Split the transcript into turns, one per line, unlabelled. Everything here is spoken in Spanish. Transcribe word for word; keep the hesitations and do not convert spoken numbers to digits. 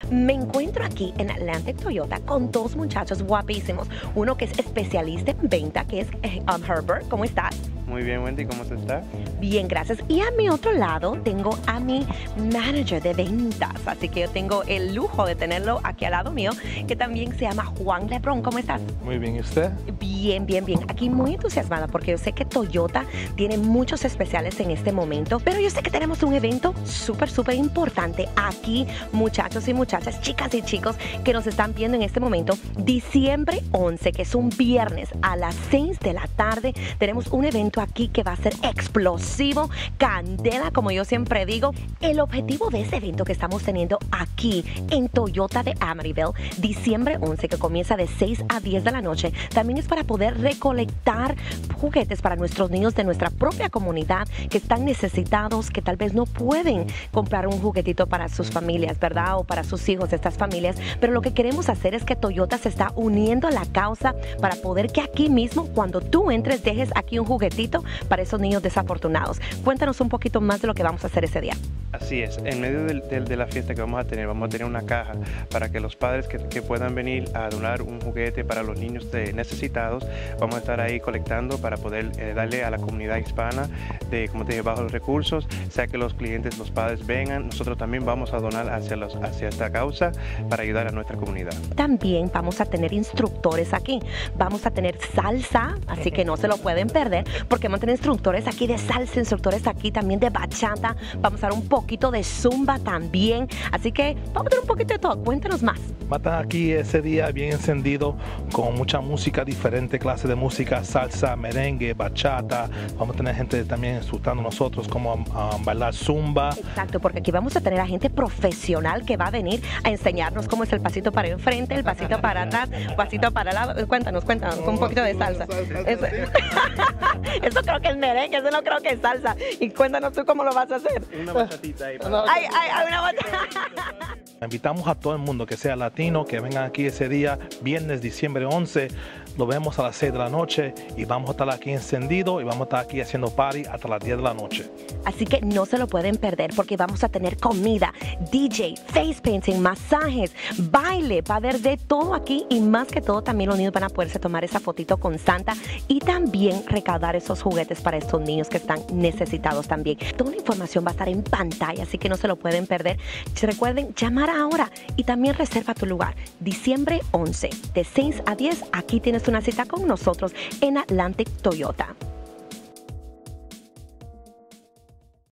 Me encuentro aquí en Atlantic Toyota con dos muchachos guapísimos. Uno que es especialista en venta, que es um, Herbert. ¿Cómo estás?
Muy bien, Wendy, ¿cómo te estás?
Bien, gracias. Y a mi otro lado tengo a mi manager de ventas. Así que yo tengo el lujo de tenerlo aquí al lado mío, que también se llama Juan Lebrón. ¿Cómo estás?
Muy bien, ¿y usted?
Bien, bien, bien. Aquí muy entusiasmada porque yo sé que Toyota tiene muchos especiales en este momento, pero yo sé que tenemos un evento súper, súper importante aquí, muchachos y muchachas, chicas y chicos que nos están viendo en este momento. Diciembre once, que es un viernes a las seis de la tarde, tenemos un evento aquí que va a ser explosivo, candela, como yo siempre digo. El objetivo de este evento que estamos teniendo aquí en Toyota de Amityville, diciembre once, que comienza de seis a diez de la noche, también es para poder recolectar juguetes para nuestros niños de nuestra propia comunidad que están necesitados, que tal vez no pueden comprar un juguetito para sus familias, ¿verdad? O para sus hijos, estas familias. Pero lo que queremos hacer es que Toyota se está uniendo a la causa para poder que aquí mismo, cuando tú entres, dejes aquí un juguetito para esos niños desafortunados. Cuéntanos un poquito más de lo que vamos a hacer ese día.
Así es, en medio de, de, de la fiesta que vamos a tener, vamos a tener una caja para que los padres que, que puedan venir a donar un juguete para los niños de, necesitados, vamos a estar ahí colectando para poder eh, darle a la comunidad hispana de, como te dije, bajos recursos, sea que los clientes, los padres vengan, nosotros también vamos a donar hacia, los, hacia esta causa para ayudar a nuestra comunidad.
También vamos a tener instructores aquí, vamos a tener salsa, así que no se lo pueden perder, porque vamos a tener instructores aquí de salsa, instructores aquí también de bachata, vamos a dar un poquito de zumba también, así que vamos a tener un poquito de todo. Cuéntanos más.
Va a estar aquí ese día bien encendido con mucha música, diferente clase de música, salsa, merengue, bachata. Vamos a tener gente también instructando a nosotros cómo um, bailar zumba.
Exacto, porque aquí vamos a tener a gente profesional que va a venir a enseñarnos cómo es el pasito para enfrente, el pasito para atrás, el pasito para el lado. Cuéntanos, cuéntanos, con un poquito de salsa. Eso, eso creo que es merengue, eso no creo que es salsa. Y cuéntanos tú cómo lo vas a hacer.
Una bachatita ahí.
Para... Ay, ay, ay, una bachata.
Invitamos a todo el mundo que sea latino, que vengan aquí ese día, viernes, diciembre once. Lo vemos a las seis de la noche y vamos a estar aquí encendido y vamos a estar aquí haciendo party hasta las diez de la noche.
Así que no se lo pueden perder porque vamos a tener comida, D J, face painting, masajes, baile, va a haber de todo aquí y más que todo también los niños van a poderse tomar esa fotito con Santa y también recaudar esos juguetes para estos niños que están necesitados también. Toda la información va a estar en pantalla, así que no se lo pueden perder. Recuerden llamar ahora y también reserva tu lugar. Diciembre once, de seis a diez, aquí tienes una cita con nosotros en Atlantic Toyota.